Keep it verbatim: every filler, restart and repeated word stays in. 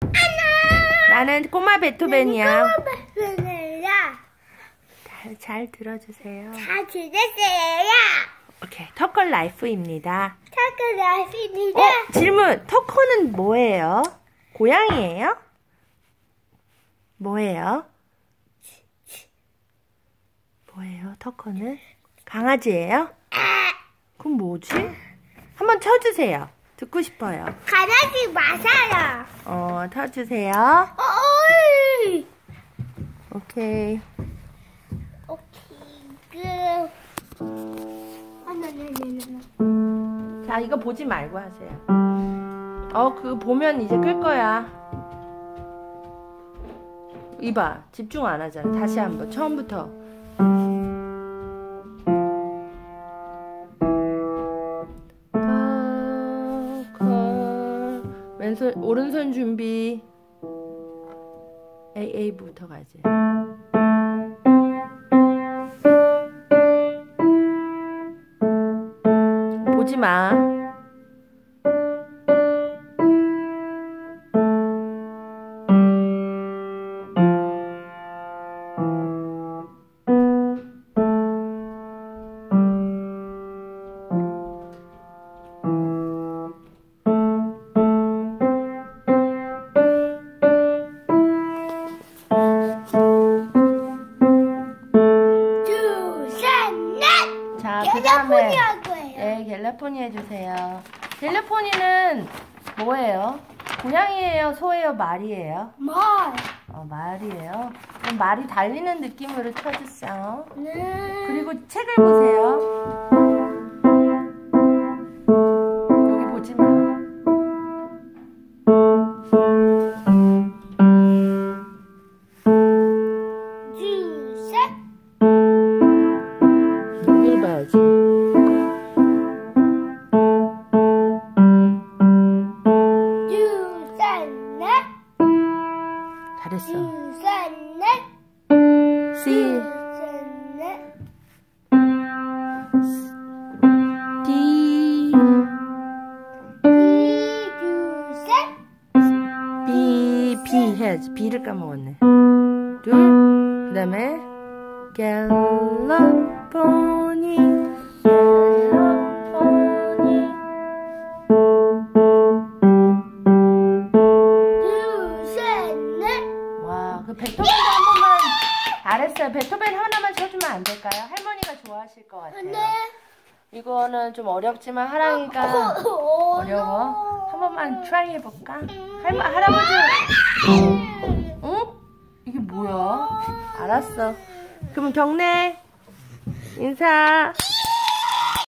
나는 꼬마 베토벤이야. 꼬마 베토벤이야. 잘, 잘 들어주세요. 잘 들으세요. 오케이, 터커 라이프입니다. 터커 라이프입니다. 어, 질문. 터커는 뭐예요? 고양이에요? 뭐예요? 뭐예요, 터커는? 강아지예요? 그럼 뭐지? 한번 쳐주세요. 듣고 싶어요. 강아지 맞아요. 어, 쳐주세요. 어이. 오케이. 오케이. 그. 아나나나나. 자, 이거 보지 말고 하세요. 어, 그거 보면 이제 끌 거야. 이봐, 집중 안 하잖아. 다시 한번, 처음부터. 왼손, 오른손 준비. 에이, A부터 가지. 보지 마. 자, 그 다음에 네, 갤러포니 해주세요. 갤러포니는 뭐예요? 고양이예요? 소예요? 말이에요? 말. 어, 말이에요. 그럼 말이 달리는 느낌으로 쳐주세요. 네. 그리고 책을 보세요. 여기 보지 마. 둘, 셋. 여길 봐야지. 둘, 셋, 넷. 잘했어. 둘, 셋, 넷. C, 둘, 셋, 넷. D, 둘, 셋. B, B 해야지. B를 까먹었네. 둘, 그 다음에 갤러포니, 갤러포니. 둘, 셋, 넷. 와, 그 베토벤도 한 번만. 잘했어요. 베토벤 하나만 쳐주면 안 될까요? 할머니가 좋아하실 것 같아요. 네. 이거는 좀 어렵지만 하랑이가 어려워. 한 번만 트라이 해볼까? 할머, 할아버지. 응? 이게 뭐야? 알았어. 그럼 경례 인사.